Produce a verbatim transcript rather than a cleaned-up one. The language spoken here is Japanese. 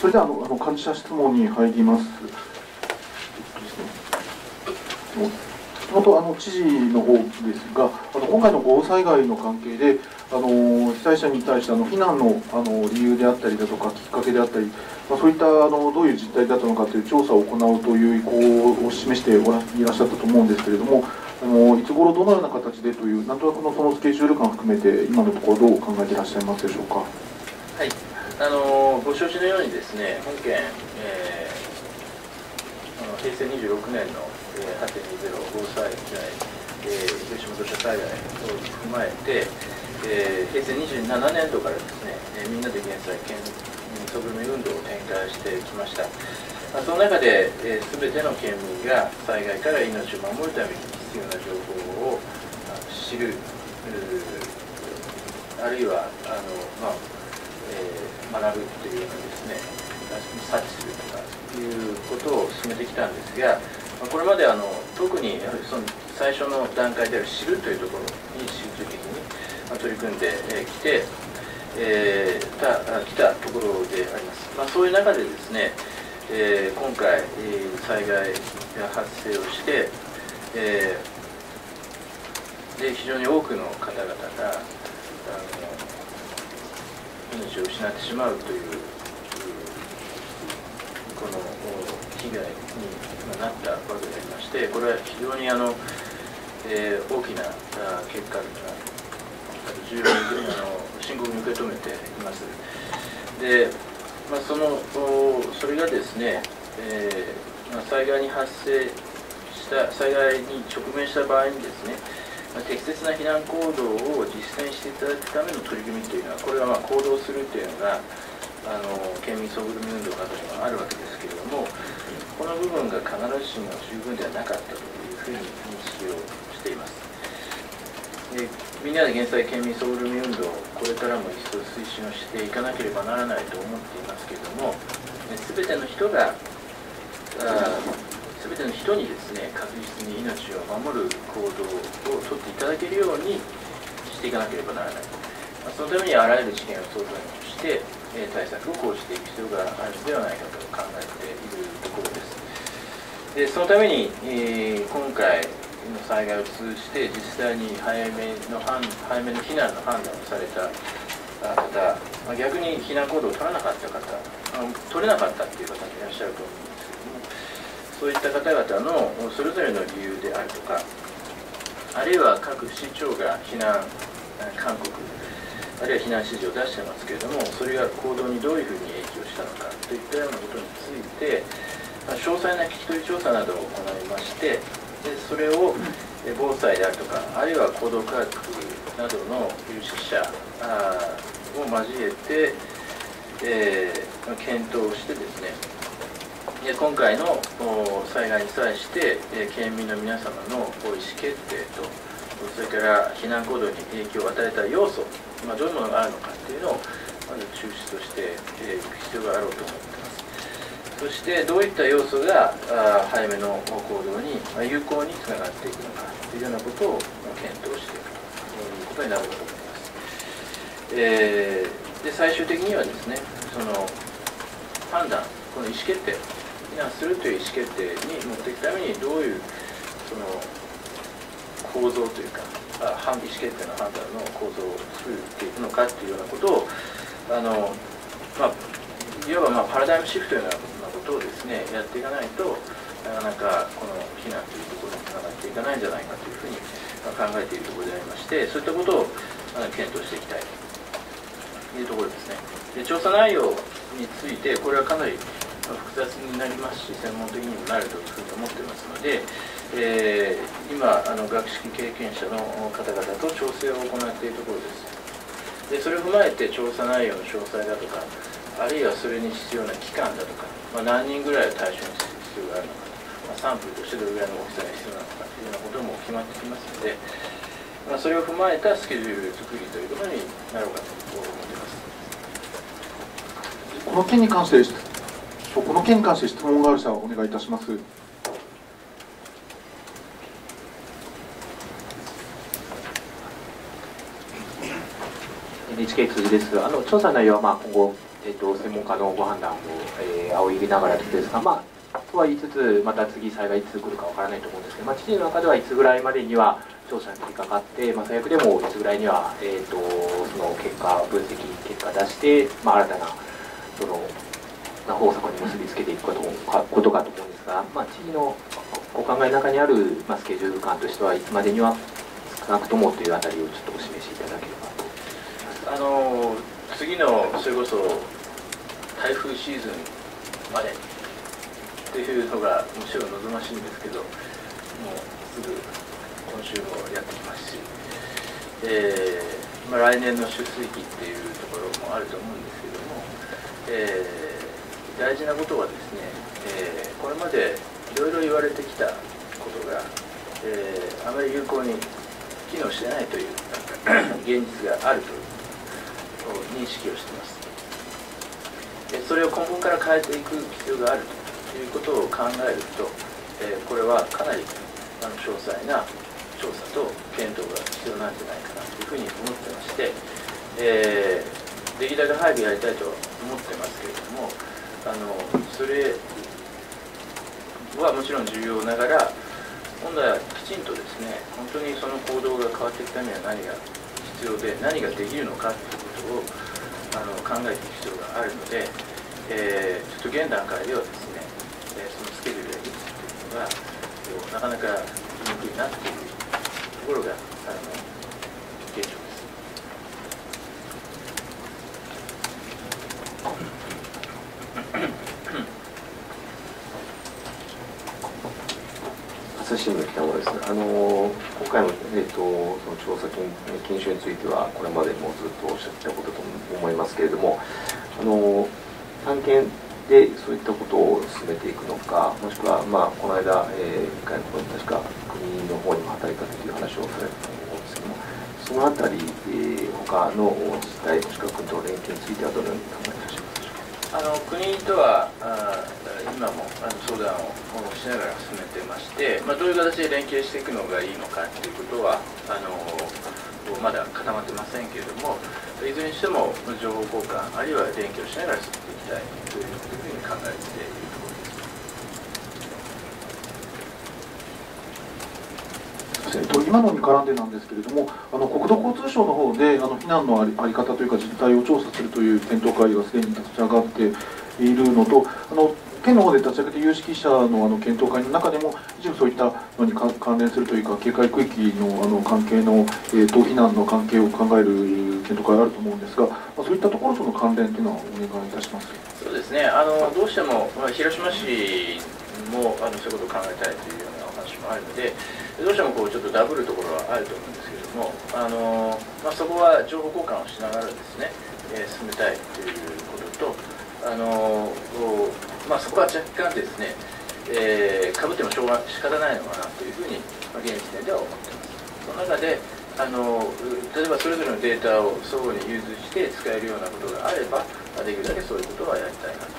それではあのあの幹事社質問に入ります。もともとあの知事の方ですが、あの今回の豪雨災害の関係で、あの被災者に対してあの避難のあの理由であったりだとか、きっかけであったり、まあ、そういったあのどういう実態だったのかという調査を行うという意向を示しておらいらっしゃったと思うんですけれども、あのいつ頃どのような形でという、なんとなくのそのスケジュール感を含めて、今のところどう考えていらっしゃいますでしょうか。 はい、あのご承知のようにですね、本件、えー、あの平成にじゅうろくねんの はちてんにじゅう 豪雨災害、えー、広島土砂災害を踏まえて、えー、平成にじゅうななねんどからですね、えー、みんなで減災県民総グルメ運動を展開してきました。まあ、その中で、えー、全ての県民が災害から命を守るために必要な情報を知る、あるいはあの、まあえー、学ぶというようなですね、察知するとかいうことを進めてきたんですが、まあ、これまであの特にやはりその最初の段階である知るというところに集中的に、まあ、取り組んできて、えー、た来たところであります。まあ、そういう中でですね、えー、今回、えー、災害が発生をして、えー、で非常に多くの方々があの命を失ってしまうというこの被害になったわけでありまして、これは非常にあの、えー、大きな結果が重要にあの深刻に受け止めています。でまあ、そのそれがですね、えーまあ、災害に発生した災害に直面した場合にですね、まあ、適切な避難行動を実践していただくための取り組みというのは、これはまあ行動するというのがあの県民総グルメ運動などにはあるわけですけれども、この部分が必ずしも十分ではなかったというふうに認識をしています。でみんなで減災県民総グルメ運動、これからも一層推進をしていかなければならないと思っていますけれども、すべての人が、すべての人にですね、確実に命を守る行動をとっていただけるようにしていかなければならない。そのためにあらゆる知見を総動員して、対策を講じていく必要があるのではないかと考えているところです。でそのために、えー、今回の災害を通じて実際に早めの早めの避難の判断をされた方、まあ、逆に避難行動を取らなかった方、あの取れなかったっていう方もいらっしゃると思うんですけども、そういった方々のそれぞれの理由であるとか、あるいは各市長が避難勧告、あるいは避難指示を出してますけれども、それが行動にどういうふうに影響したのかといったようなことについて、まあ、詳細な聞き取り調査などを行いまして、でそれを防災であるとか、あるいは行動科学などの有識者を交えて、えー、検討してですね、で今回の災害に際して、えー、県民の皆様の意思決定と、それから避難行動に影響を与えた要素、まあ、どういうものがあるのかというのをまず抽出としていく必要があろうと思っています。そしてどういった要素があ早めの行動に有効につながっていくのかというようなことを検討していくということになると思います。えー、で最終的にはですね、その判断、この意思決定、避難するという意思決定に持っていくためにどういうその構造というか、あ意思決定の判断の構造を作っていくのかというようなことをあの、まあ、いわばまあパラダイムシフトのようなことをですねやっていかないと、なかなかこの避難というところにつながっていかないんじゃないかというふうに考えているところでありまして、そういったことを検討していきたいというところですね。で調査内容について、これはかなり複雑になりますし、専門的にもなるというふうに思っていますので、えー、今あの学識経験者の方々と調整を行っているところです。でそれを踏まえて調査内容の詳細だとか、あるいはそれに必要な期間だとか、まあ、何人ぐらいを対象にする必要があるのか、まあ、サンプルとしてどれぐらいの大きさが必要なのかというようなことも決まってきますので、まあ、それを踏まえたスケジュール作りということになろうかと思っています。 この件に関してこの件に関して質問がある人はお願いいたします。 エヌエイチケー 辻です。あの調査内容はまあ今後えー、と専門家のご判断を、えー、仰ぎながらですが、まあ、とは言いつつ、また次、災害いつ来るかわからないと思うんですけど、まあ、知事の中ではいつぐらいまでには調査に取り掛かって、まあ、最悪でもいつぐらいには、えー、とその結果、分析結果出して、まあ、新たなその方策に結びつけていくことことかと思うんですが、まあ、知事のお考えの中にある、まあ、スケジュール感としては、いつまでには少なくともというあたりをちょっとお示しいただければと思います。 あの次のそれこそ台風シーズンまでというのがもちろん望ましいんですけど、もうすぐ今週もやってきますし、えーまあ、来年の出水期っていうところもあると思うんですけども、えー、大事なことはですね、えー、これまでいろいろ言われてきたことが、えー、あまり有効に機能してないという現実があるという認識をしています。それを根本から変えていく必要があるということを考えると、えー、これはかなりあの詳細な調査と検討が必要なんじゃないかなというふうに思ってまして、えー、できるだけ早くやりたいと思ってますけれども、あのそれはもちろん重要ながら、今度はきちんとですね、本当にその行動が変わっていくためには何が必要で何ができるのかということをあの考えていく必要があるので、えー、ちょっと現段階ではですね、えー、そのスケジュールやいつというのがなかなか言いにくいなというところがあの現状です。 朝日新聞北村です。あの今回の、えー、とその調査研研修についてはこれまでもずっとおっしゃってたことと思いますけれども、あの探検でそういったことを進めていくのか、もしくは、まあ、この間、えー、一回の頃に確か国の方にも働いたという話をされたと思うんですけども、そのあたり、えー、他の自治体もしくは国との連携についてはどのように考えていらっしゃいますでしょうか。 あの国とはあ今もあの相談をしながら進めてまして、まあ、どういう形で連携していくのがいいのかということはあのまだ固まってませんけれども、いずれにしても情報交換あるいは連携をしながら進めていきたいというふうに考えているところです。 今のに絡んでなんですけれども、あの国土交通省の方であの避難のありあり方というか実態を調査するという検討会がすでに立ち上がっているのと、あの県の方で立ち上げて有識者のあの検討会の中でも一部そういったのに関連するというか警戒区域のあの関係の、えー、と避難の関係を考える検討会があると思うんですが、まあ、そういったところとの関連というのはお願いいたします。 そうですね、あのどうしても、まあ、広島市もあのそういうことを考えたいというようなお話もあるので、どうしてもこうちょっとダブるところはあると思うんですけれども、あの、まあ、そこは情報交換をしながらですね、えー、進めたいということと、あのまあ、そこは若干ですね、えー、かぶってもしょうが仕方ないのかなというふうに、まあ、現時点では思っています。その中であの例えばそれぞれのデータを相互に融通して使えるようなことがあれば、できるだけそういうことはやりたいなと